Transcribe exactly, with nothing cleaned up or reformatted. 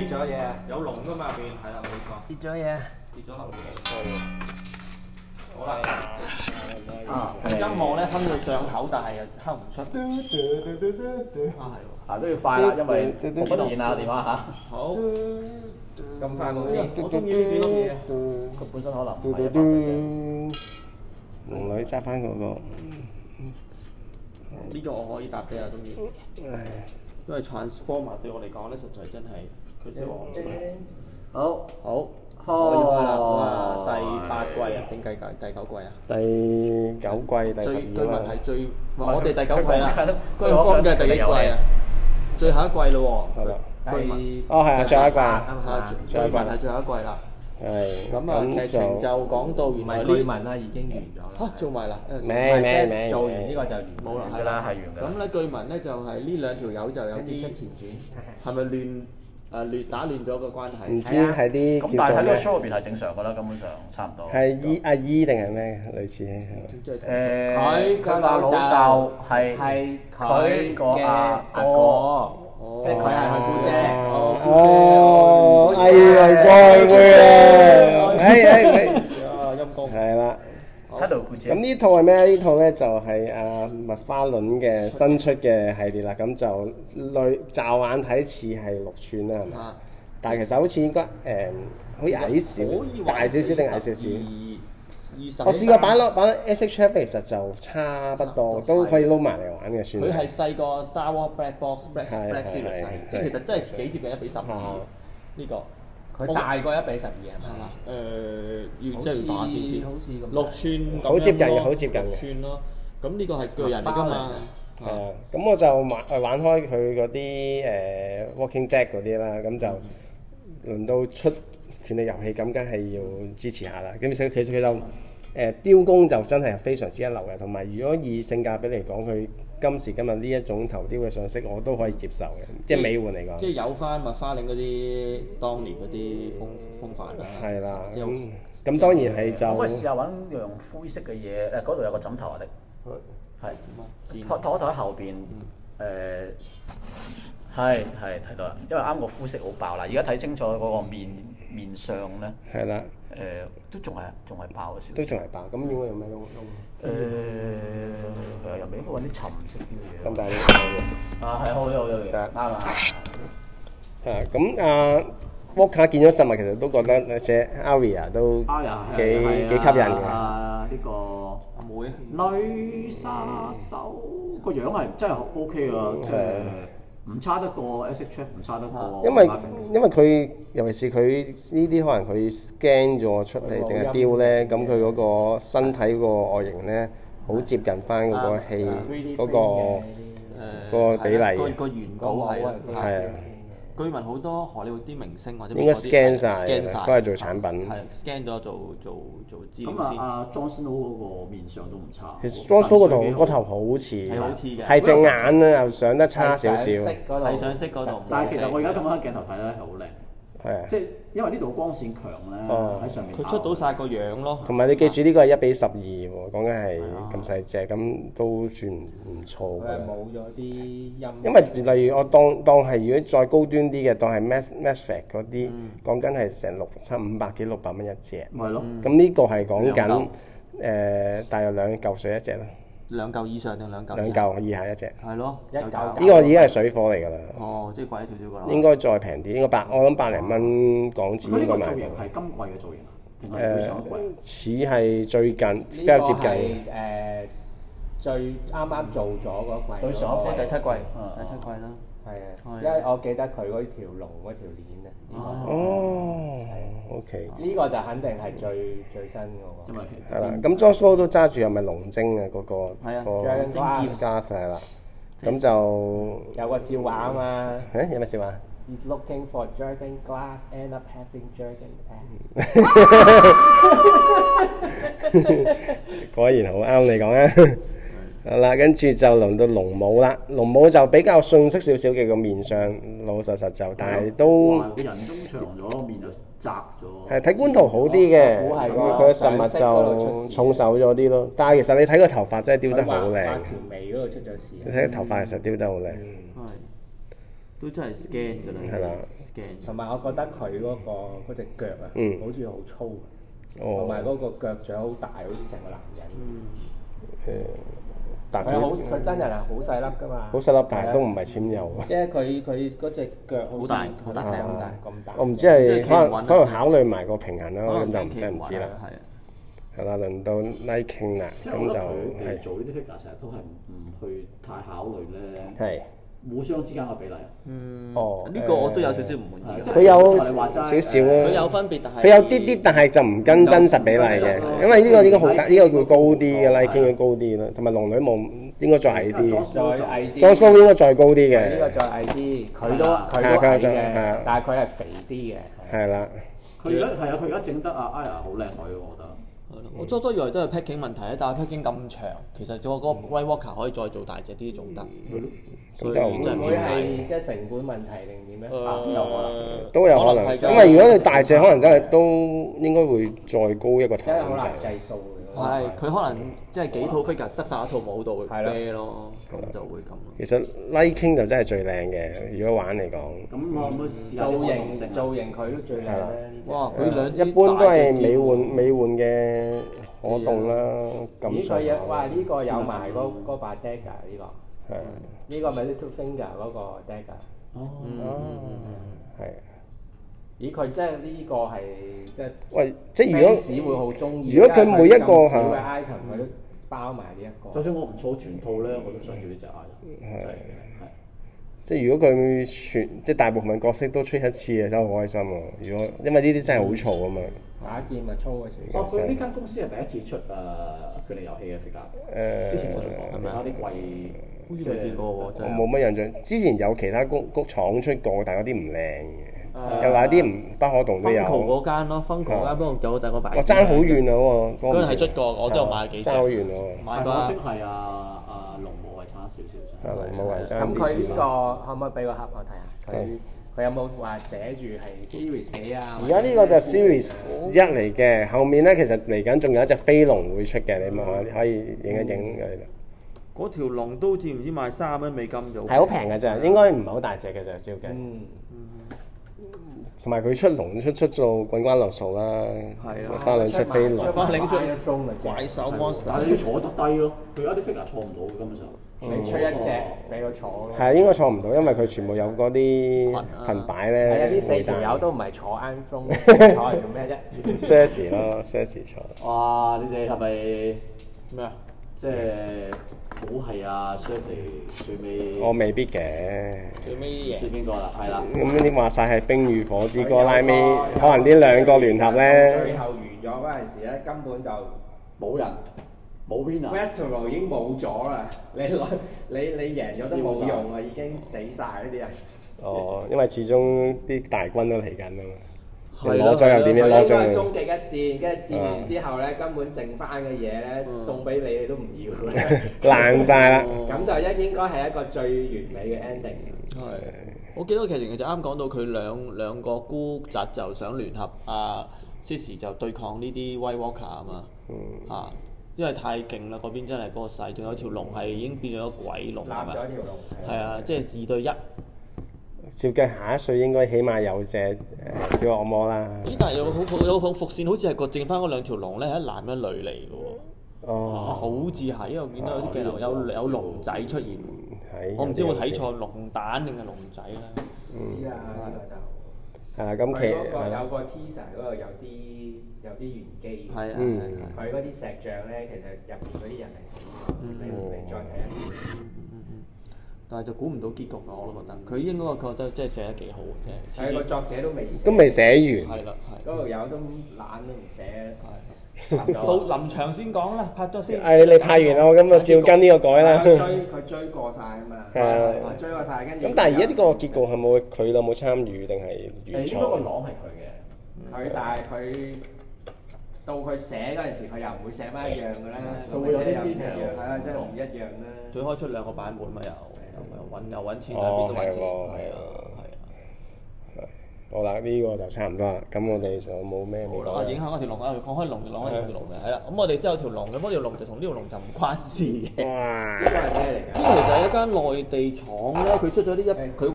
咗嘢啊！ 有龍㗎嘛入邊，係啦冇錯， 跌咗嘢。 跌咗龍嘅。好啦， 啊， 音樂咧哼到上口，但係又哼唔出。啊係喎， 啊都要快啦，因為冇乜電啊電話嚇。 好， 咁快冇我我中意呢幾多嘢。 佢本身可能唔係一百 percent。 龍女揸翻嗰個， 呢個我可以答俾阿中意，因為 Transformer 對我嚟講咧，實在真係佢識王子。 好， 好，我要開啦，哇！第八季啊，定計計第九季啊？ 第九季第十最據聞二係最，我哋第九季啦，居然方嘅第幾季啊？最後一季咯喎， 係啦。 據聞哦，係啊，最後一季啊， 係據聞係最後一季啦。 係。 咁啊，劇情就講到原來呢唔係據聞啦，已經完咗啦。 嚇做埋啦， 未唔係即未未係做完呢個就完冇啦， 係啦，係完㗎。 咁咧據聞咧就係呢兩條友就有跟住出啲前傳。 係咪亂誒亂打亂咗個關係？ 唔知係啲咁但係喺呢個叫做咩？ show 入邊係正常㗎啦，根本上差唔多。 係姨阿姨定係咩？類似係即係誒， 佢佢話老豆係係佢個嘅阿阿哥。 哥，即係佢係佢姑姐。 哦，哎呀，該會啊！係係係， 啊陰公。 係啦。 Hello，姑姐。 咁呢套係咩？呢套咧就係阿麥花輪嘅新出嘅系列啦。咁就類驟眼睇似係六寸啦，係咪？ 啊但係其實好似應該誒，好似矮少，大少少定矮少少？ 二十。 我試過擺落擺落 S H F，其實就差不多，都可以撈埋嚟玩嘅算。 佢係細個 Star Wars Black Box Black 係 Black 係 Series 係即係其實真係幾接近一比十二啊呢個。 佢大過一比十二係咪啊？ 誒，要即係要打先知。 好似咁六寸咁樣好接近嘅咯好接近嘅六寸咯。咁呢個係巨人嚟㗎嘛？ 係啊，咁我就玩誒玩開佢嗰啲誒 Walking Dead 嗰啲啦，咁就輪到出權力遊戲，咁梗係要支持下啦。咁其實其實佢就誒雕工就真係非常之一流嘅，同埋如果以性價比嚟講，佢今時今日呢一種頭雕嘅上色，我都可以接受嘅，即係美換嚟講。 即係有翻麥花嶺嗰啲當年嗰啲風風範啦。 係啦， 即係咁咁當然係就可唔可以試下揾樣灰色嘅嘢？誒，嗰度有個枕頭啊，的係托托喺後邊誒，係係睇到啦，因為啱個膚色好爆啦。而家睇清楚嗰個面面相咧， 係啦， 誒都仲係仲係爆嘅少少。 都仲係白。咁應該有咩窿窿？ 誒係啊，入面應該揾啲沉色啲嘅嘢。 咁但係啊，係好有有有，啱啊！ 係啊，咁啊。沃卡見咗實物，其實都覺得寫 Aria 都幾幾吸引嘅。 啊，呢個阿妹女殺手個樣係真係 OK 啊，即係唔差得過 S H F， 唔差得過。 因為因為佢尤其是佢呢啲可能佢 scan 咗出嚟定係雕咧，咁佢嗰個身體嗰個外形咧，好接近翻嗰個戲嗰個嗰個比例嘅。 個原稿係啊。 係啊。 據聞好多荷里活啲明星或者應該 scan 晒 scan 晒都係做產品。 係 scan 咗做做做資料先。 咁啊，阿 Jon Snow 嗰個面相都唔差。 其實 Jon Snow 個頭個頭好似， 係好似嘅， 係隻眼啊又上得差少少。 係上色嗰度。 但係其實我而家咁樣鏡頭睇咧係好靚。 係啊。 即係因為呢度光線強咧，喺上面。 佢出到晒個樣咯。 同埋你記住呢個係一比十二喎，講緊係咁細隻，咁都算唔錯㗎啦。 冇咗啲音。 因為例如我當當係如果再高端啲嘅，當係 Mass Massfit 嗰啲，講緊係成六差五百幾六百蚊一隻。 咪咯。 咁呢個係講緊誒大約兩嚿水一隻啦。 兩嚿以上定兩嚿？ 兩嚿以下一隻。 係咯， 一嚿。 呢個已經係水貨嚟㗎啦。 哦，即係貴少少㗎啦。 應該再平啲，應該百我諗百零蚊港紙應該買到。 呢個造型係今季嘅造型啊？定係上一季？似係最近比較接近。 誒最啱啱做咗嗰季。 對上即係第七季，第七季啦。 係啊，因為我記得佢嗰條龍嗰條鏈啊。 哦，OK。 呢個就肯定係最最新嗰個。 係啦，咁 Jon Snow 都揸住係咪龍精啊？嗰個個精加晒啦，咁就有個笑話啊嘛。 誒有咩笑話 ？He's looking for Jordan glass, end up having Jordan ass。 果然好啱你講啊！好啦，跟住就輪到龍母啦。龍母就比較遜色少少嘅個面相，老老實實就，但係都人中長咗，面就窄咗。 係睇官圖好啲嘅，咁佢嘅實物就重手咗啲咯。但係其實你睇個頭髮真係雕得好靚。 條眉嗰度出咗事。 你睇個頭髮其實雕得好靚。 都真係 scan 㗎啦。 係啦 ，scan。 同埋我覺得佢嗰個嗰隻腳啊， 嗯好似好粗， 哦同埋嗰個腳掌好大，好似成個男人。 嗯。 誒，但佢好， 佢佢真人係好細粒㗎嘛。 好細粒，但係都唔係纖幼啊。 即係佢佢嗰隻腳好大好大好大咁大。 我唔知係即係企唔穩啊可能可能考慮埋個平衡啦， 可能咁就唔真係唔知啦。 係啊。 係啦，輪到 Nike King 啦，咁就佢哋係做呢啲 figure 成日都係唔唔去太考慮咧， 係互相之間嘅比例。 嗯。 哦呢個我都有少少唔滿意嘅。 佢有你話齋少少佢有啊。 分別，但係佢有啲啲，但係就唔跟真實比例嘅，因為呢個應該好大，呢個會高啲嘅 Nike King 會高啲啦，同埋龍女冇應該再矮啲。 再矮啲。 裝蘇應該再高啲嘅。 呢個再矮啲，佢都佢係都矮佢就係啊嘅，但係佢係肥啲嘅。 係啦， 佢而家係啊，佢而家整得啊 Aya 好靚女喎，我覺得。 我初初以為都係 packing 問題咧，但係 packing 咁長，其實做嗰個 White Walker 可以再做大隻啲仲得。所以就真係會係唔即係成本問題定點咧？ 誒都有可能。 都有可能，因為如果你大隻，可能真係都應該會再高一個頭咁因為好難滯。 計數嘅。 係佢可能即係幾套 figure 塞晒一套舞度係啦啤咯，咁就會咁咯。 其實 Nike King 就真係最靚嘅，如果玩嚟講。 咁可唔可以試下造啲可能性型造型佢都最靚係啦咧。呢隻哇！佢兩支一般都係大嘅美換劍美換嘅可動啦，咁咦佢上下有哇呢個有埋嗰嗰把 dagger 呢個， 係呢個咪 Little Finger 嗰個 dagger。 哦， 係。 咦佢即係呢個係即係喂，即係如果 fans 會好中意。 如果佢每一個咁少嘅嚇 item 佢都包埋呢一個。 就算我唔儲全套咧，我都想要呢隻 Aya。 係係。 即係如果佢全即係大部分角色都出一次嘅，真係好開心喎！如果因為呢啲真係好嘈啊嘛。 打劍咪粗嘅時哦，佢呢間公司係第一次出誒權力遊戲嘅 figure。 誒之前我仲講其他啲貴， 好似未見過喎， 我真係。 冇乜印象，之前有其他谷谷廠出過，但係嗰啲唔靚嘅， 誒又話啲唔不可動都有。 Funko 嗰間咯，Funko 嗰間不過有第個擺。 哇！爭好遠啊！嗰個嗰陣係出過，我都有買幾隻。 爭好遠喎。 買過啊可惜係啊啊龍母係差少少啫。 係龍母係爭咁佢呢啲個可唔可以俾個盒我睇下？佢係佢有冇話寫住係 Series 幾啊？ 而家呢個就 Series 一嚟嘅，後面咧其實嚟緊仲有一隻飛龍會出嘅，你咪可可以影一影佢。 嗰條龍都知唔知賣三蚊美金就係好平嘅啫，應該唔係好大隻嘅啫，照計。 嗯， 同埋佢出龍出出做滾瓜流數啦， 係啦花兩出飛龍。 花領出怪怪獸但 monster。 係你要坐得低咯，佢有啲 figure 坐唔到嘅根本上。 你出一隻俾佢坐咯。 係應該坐唔到，因為佢全部有嗰啲裙啊裙擺係啊！ 咧。 呢四條友都唔係坐 iPhone，坐嚟做咩啫？ Sassy 咯，Sassy 坐。 哇！你哋係咪咩啊？ 即係好係啊 s h a r y 最尾我未必嘅。 最尾啲嘢知。邊個啦？係啦。 咁你話晒係《冰與火之歌》拉尾，可能呢兩個聯合最咧， 後完咗嗰陣時咧，根本就冇人，冇 winner。 Westro 已經冇咗啦。你攞你你贏咗都冇用啊，已經死晒呢啲人。 哦，因為始終啲大軍都嚟緊啊嘛。 係攞咗又點樣佢攞咗應該係終極一戰，跟住戰完之後咧，根本剩翻嘅嘢咧送俾你，你都唔要咧。 爛晒啦。 咁就一應該係一個最完美嘅 ending。 係。我記得劇情就啱講到佢兩兩個孤侄就想聯合啊 Sissy 就對抗呢啲 White Walker 啊嘛。 嗯。 啊，因為太勁啦，嗰邊真係嗰個勢，仲有條龍係已經變咗鬼龍立係咪？ 咗條龍。 係啊，即係二對一。 照計下一歲應該起碼有隻誒小惡魔啦。 咦？但係有個好有個伏線，好似係個剩翻嗰兩條龍咧，係一男一女嚟嘅喎。 哦。 好似係，因為我見到有啲鏡頭有有龍仔出現。 係。 我唔知我睇錯龍蛋定係龍仔咧。 知啦，呢個就。 係啊，咁其佢嗰個係啦有個 teaser 嗰度有啲有啲玄機。 係啊嗯係啊。 佢嗰啲石像咧，其實入邊嗰啲人係死咗。你你再睇一次。 但係就估唔到結局啊！我都覺得佢應該覺得即係寫得幾好嘅，即係個作者都未寫。 都未寫完。 係啦，係。 嗰度有都懶都唔寫。 係。到臨場先講啦，拍咗先。 誒，你拍完啦，我咁就照跟呢個改啦。 佢追佢追過晒啊嘛。 係啊。 追過晒，跟住。 咁但係而家呢個結局係冇佢有冇參與定係原誒，應該個創？ 朗係佢嘅。 佢但係佢到佢寫嗰陣時，佢又唔會寫翻一樣嘅啦。 佢會有啲即係又唔一 detail 樣，係啊，真係唔一樣啦。 佢開出兩個版本嘛又，又揾又揾錢喺邊哦， 度揾錢？ 係喎， 係啊， 係啊。 係啊。 好啦，呢個就差唔多啦。咁我哋仲有冇咩未好啦，影響嗰條龍啊！講開龍就講開條龍嘅，係啦。咁我哋都有條龍嘅，不過條龍就同呢條龍就唔關事嘅。 哇！ 呢個係咩嚟㗎？ 呢個其實係一間內地廠咧，佢出咗呢一佢